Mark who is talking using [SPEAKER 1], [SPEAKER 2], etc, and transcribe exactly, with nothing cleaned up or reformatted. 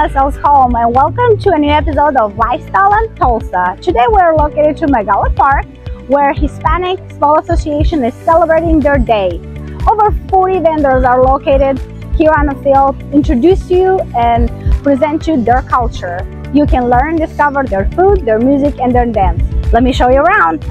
[SPEAKER 1] yourselves home and welcome to a new episode of Lifestyle in Tulsa. Today we're located to McCullough Park, where Hispanic Small Association is celebrating their day. Over forty vendors are located here on the field, introduce you and present you their culture. You can learn and discover their food, their music, and their dance. Let me show you around.